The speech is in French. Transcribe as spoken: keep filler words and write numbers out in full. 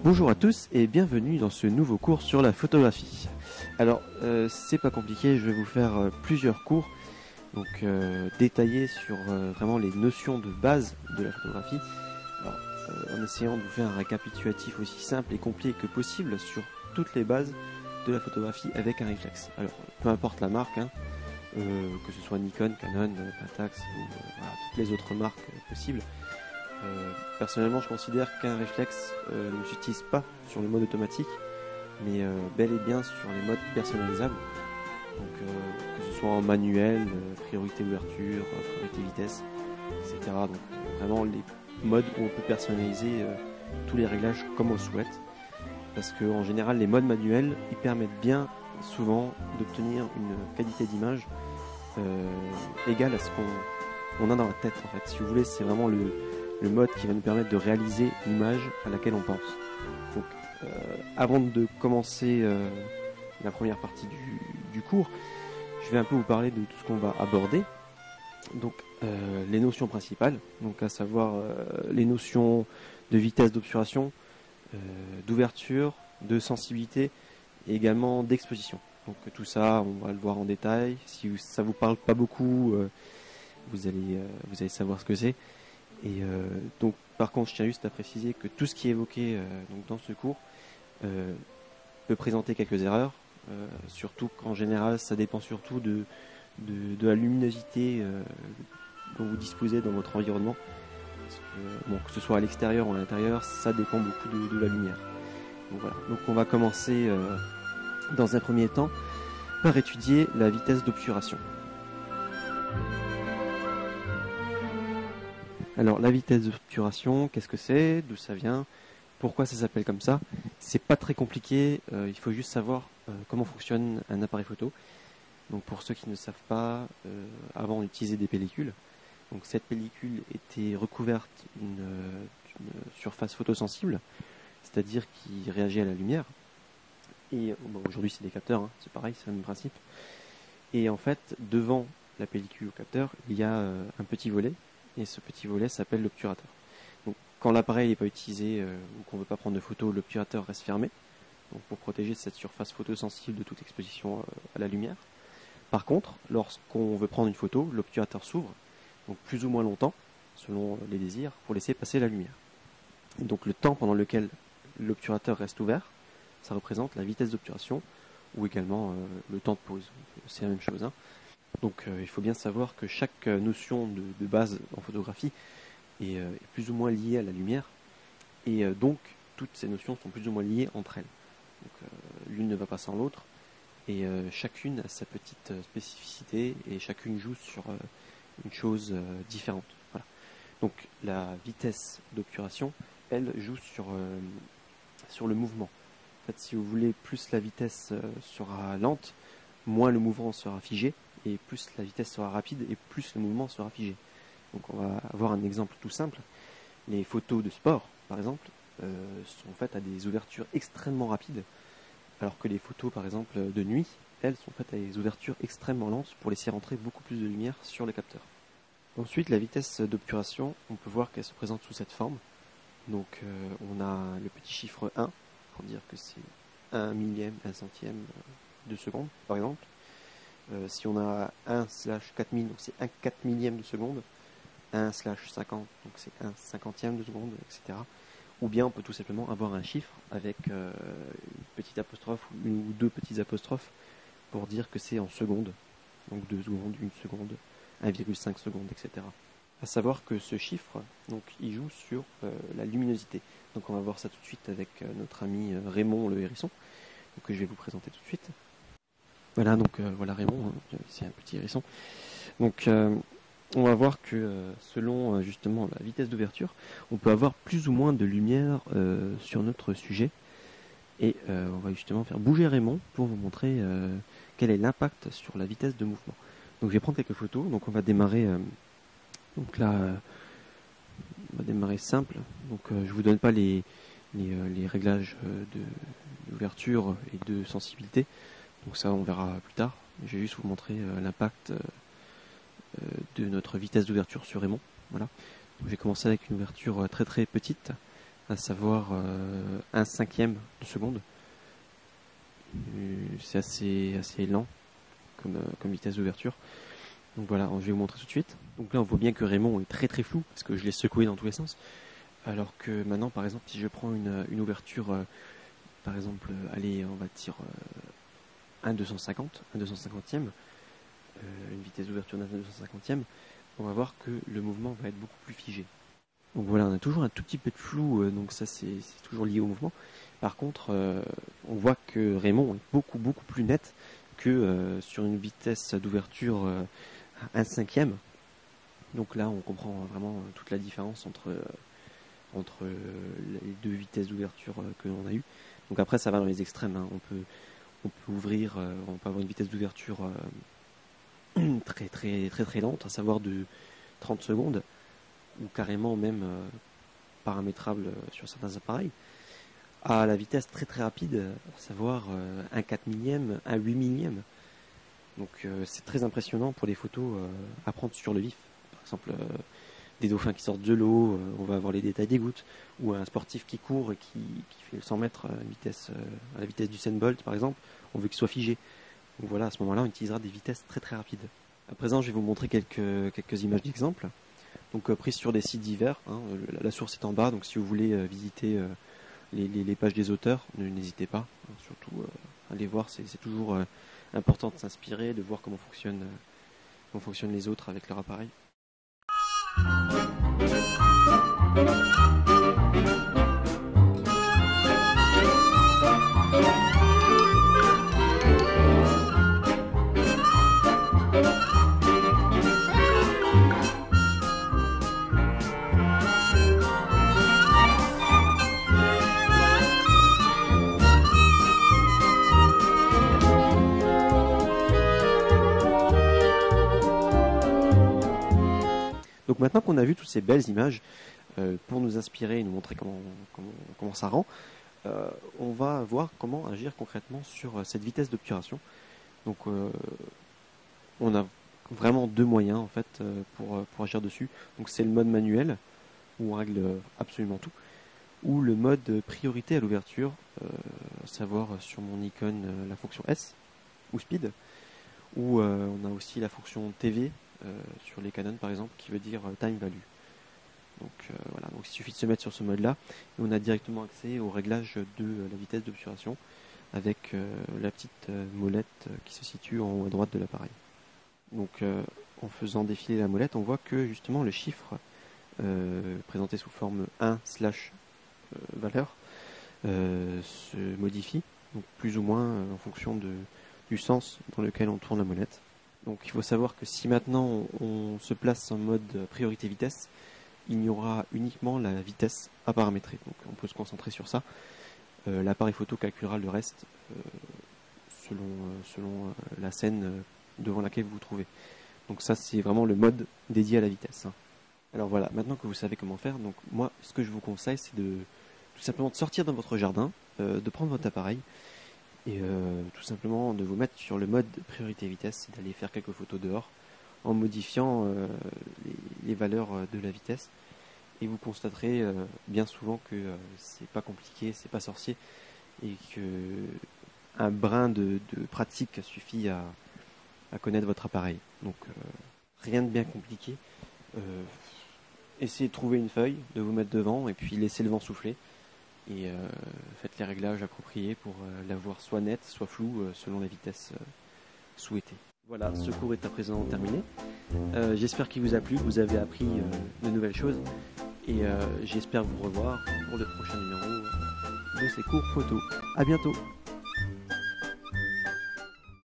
Bonjour à tous et bienvenue dans ce nouveau cours sur la photographie. Alors euh, c'est pas compliqué, je vais vous faire euh, plusieurs cours donc euh, détaillés sur euh, vraiment les notions de base de la photographie. Alors, euh, en essayant de vous faire un récapitulatif aussi simple et complet que possible sur toutes les bases de la photographie avec un réflexe. Alors peu importe la marque, hein, euh, que ce soit Nikon, Canon, Pentax ou euh, voilà, toutes les autres marques euh, possibles. Euh, personnellement, je considère qu'un réflexe euh, ne s'utilise pas sur le mode automatique, mais euh, bel et bien sur les modes personnalisables. Donc, euh, que ce soit en manuel, euh, priorité ouverture, euh, priorité vitesse, et cetera. Donc, euh, vraiment les modes où on peut personnaliser euh, tous les réglages comme on le souhaite. Parce que en général, les modes manuels, ils permettent bien souvent d'obtenir une qualité d'image euh, égale à ce qu'on on a dans la tête. En fait, si vous voulez, c'est vraiment le le mode qui va nous permettre de réaliser l'image à laquelle on pense. Donc, euh, avant de commencer euh, la première partie du, du cours, je vais un peu vous parler de tout ce qu'on va aborder. Donc, euh, les notions principales, donc à savoir euh, les notions de vitesse d'obturation, euh, d'ouverture, de sensibilité et également d'exposition. Donc tout ça, on va le voir en détail. Si ça vous parle pas beaucoup, euh, vous allez euh, vous allez savoir ce que c'est. Et euh, donc, par contre, je tiens juste à préciser que tout ce qui est évoqué euh, donc dans ce cours euh, peut présenter quelques erreurs, euh, surtout qu'en général, ça dépend surtout de, de, de la luminosité euh, dont vous disposez dans votre environnement. Parce que, bon, que ce soit à l'extérieur ou à l'intérieur, ça dépend beaucoup de, de la lumière. Donc, voilà. Donc, on va commencer euh, dans un premier temps par étudier la vitesse d'obturation. Alors la vitesse d'obturation, qu'est-ce que c'est? D'où ça vient? Pourquoi ça s'appelle comme ça? C'est pas très compliqué, euh, il faut juste savoir euh, comment fonctionne un appareil photo. Donc pour ceux qui ne savent pas, euh, avant on utilisait des pellicules. Donc cette pellicule était recouverte d'une, euh, d'une surface photosensible, c'est-à-dire qui réagit à la lumière. Et bon, aujourd'hui c'est des capteurs, hein, c'est pareil, c'est le même principe. Et en fait, devant la pellicule au capteur, il y a euh, un petit volet. Et ce petit volet s'appelle l'obturateur. Donc, quand l'appareil n'est pas utilisé euh, ou qu'on ne veut pas prendre de photos, l'obturateur reste fermé, donc pour protéger cette surface photosensible de toute exposition euh, à la lumière. Par contre, lorsqu'on veut prendre une photo, l'obturateur s'ouvre, donc plus ou moins longtemps, selon les désirs, pour laisser passer la lumière. Et donc le temps pendant lequel l'obturateur reste ouvert, ça représente la vitesse d'obturation, ou également euh, le temps de pause. C'est la même chose, hein. Donc euh, il faut bien savoir que chaque euh, notion de, de base en photographie est, euh, est plus ou moins liée à la lumière, et euh, donc toutes ces notions sont plus ou moins liées entre elles. Donc euh, l'une ne va pas sans l'autre, et euh, chacune a sa petite euh, spécificité, et chacune joue sur euh, une chose euh, différente. Voilà. Donc la vitesse d'obturation, elle, joue sur, euh, sur le mouvement. En fait, si vous voulez, plus la vitesse euh, sera lente, moins le mouvement sera figé, et plus la vitesse sera rapide, et plus le mouvement sera figé. Donc on va avoir un exemple tout simple. Les photos de sport, par exemple, euh, sont faites à des ouvertures extrêmement rapides, alors que les photos, par exemple, de nuit, elles sont faites à des ouvertures extrêmement lentes pour laisser rentrer beaucoup plus de lumière sur le capteur. Ensuite, la vitesse d'obturation, on peut voir qu'elle se présente sous cette forme. Donc euh, on a le petit chiffre un, pour dire que c'est un millième, un centième de seconde, par exemple. Euh, si on a un slash quatre mille, donc c'est un quatre millième de seconde, un slash cinquante, donc c'est un cinquantième de seconde, et cetera. Ou bien on peut tout simplement avoir un chiffre avec euh, une petite apostrophe ou une ou deux petites apostrophes pour dire que c'est en secondes, donc deux secondes, une seconde, un virgule cinq secondes, et cetera. À savoir que ce chiffre, donc, il joue sur euh, la luminosité. Donc on va voir ça tout de suite avec euh, notre ami euh, Raymond le hérisson, donc, que je vais vous présenter tout de suite. Voilà, donc euh, voilà Raymond, hein, c'est un petit hérisson. Donc euh, on va voir que euh, selon euh, justement la vitesse d'ouverture, on peut avoir plus ou moins de lumière euh, sur notre sujet. Et euh, on va justement faire bouger Raymond pour vous montrer euh, quel est l'impact sur la vitesse de mouvement. Donc je vais prendre quelques photos, donc on va démarrer euh, donc là euh, on va démarrer simple. Donc euh, je vous donne pas les, les, euh, les réglages euh, de, d'ouverture et de sensibilité. Donc ça on verra plus tard. Je vais juste vous montrer euh, l'impact euh, de notre vitesse d'ouverture sur Raymond. Voilà. Donc, je vais commencer avec une ouverture très très petite, à savoir euh, un cinquième de seconde. C'est assez, assez lent comme, euh, comme vitesse d'ouverture. Donc voilà, je vais vous montrer tout de suite. Donc là on voit bien que Raymond est très très flou parce que je l'ai secoué dans tous les sens. Alors que maintenant par exemple si je prends une, une ouverture, euh, par exemple, euh, allez on va dire euh, un deux cent cinquante, un deux cent cinquantième, euh, une vitesse d'ouverture d'un deux cent cinquantième, on va voir que le mouvement va être beaucoup plus figé. Donc voilà, on a toujours un tout petit peu de flou, euh, donc ça c'est toujours lié au mouvement. Par contre, euh, on voit que Raymond est beaucoup beaucoup plus net que euh, sur une vitesse d'ouverture euh, un cinquième. Donc là, on comprend vraiment toute la différence entre, euh, entre euh, les deux vitesses d'ouverture euh, que l'on a eues. Donc après, ça va dans les extrêmes. Hein. On peut, on peut ouvrir, euh, on peut avoir une vitesse d'ouverture euh, très très très très lente, à savoir de trente secondes, ou carrément même euh, paramétrable sur certains appareils, à la vitesse très très rapide, à savoir euh, un quatre millième, un huit millième. Donc euh, c'est très impressionnant pour les photos euh, à prendre sur le vif. Par exemple, euh, des dauphins qui sortent de l'eau, euh, on va avoir les détails des gouttes, ou un sportif qui court et qui, qui fait cent mètres à, une vitesse, euh, à la vitesse du Usain Bolt par exemple, on veut qu'il soit figé. Donc voilà, à ce moment-là, on utilisera des vitesses très très rapides. À présent, je vais vous montrer quelques, quelques images d'exemple. Donc euh, prises sur des sites divers, hein, la, la source est en bas, donc si vous voulez euh, visiter euh, les, les, les pages des auteurs, n'hésitez pas, hein, surtout euh, allez voir, c'est toujours euh, important de s'inspirer, de voir comment fonctionnent, euh, comment fonctionnent les autres avec leur appareil. Donc maintenant qu'on a vu toutes ces belles images, euh, pour nous inspirer et nous montrer comment, comment, comment ça rend, euh, on va voir comment agir concrètement sur euh, cette vitesse d'obturation. Donc euh, on a vraiment deux moyens en fait euh, pour, pour agir dessus. Donc c'est le mode manuel, où on règle absolument tout, ou le mode priorité à l'ouverture, euh, à savoir sur mon icône euh, la fonction S, ou speed, ou euh, on a aussi la fonction T V, Euh, sur les Canon par exemple, qui veut dire euh, time value. Donc euh, voilà, donc il suffit de se mettre sur ce mode là et on a directement accès au réglage de euh, la vitesse d'obturation avec euh, la petite euh, molette euh, qui se situe en haut à droite de l'appareil. Donc euh, en faisant défiler la molette, on voit que justement le chiffre euh, présenté sous forme un slash euh, valeur euh, se modifie, donc plus ou moins euh, en fonction de, du sens dans lequel on tourne la molette. Donc il faut savoir que si maintenant on, on se place en mode priorité vitesse, il y aura uniquement la vitesse à paramétrer. Donc on peut se concentrer sur ça. Euh, L'appareil photo calculera le reste euh, selon, euh, selon euh, la scène euh, devant laquelle vous vous trouvez. Donc ça c'est vraiment le mode dédié à la vitesse. Hein. Alors voilà, maintenant que vous savez comment faire, donc moi ce que je vous conseille c'est de tout simplement de sortir dans votre jardin, euh, de prendre votre appareil, et euh, tout simplement de vous mettre sur le mode priorité vitesse et d'aller faire quelques photos dehors en modifiant euh, les, les valeurs de la vitesse, et vous constaterez euh, bien souvent que euh, c'est pas compliqué, c'est pas sorcier, et que un brin de, de pratique suffit à, à connaître votre appareil. Donc euh, rien de bien compliqué, euh, essayez de trouver une feuille, de vous mettre devant et puis laissez le vent souffler. Et euh, faites les réglages appropriés pour euh, l'avoir soit nette, soit floue, euh, selon la vitesse euh, souhaitée. Voilà, ce cours est à présent terminé. Euh, j'espère qu'il vous a plu, que vous avez appris euh, de nouvelles choses. Et euh, j'espère vous revoir pour le prochain numéro de ces cours photo. A bientôt!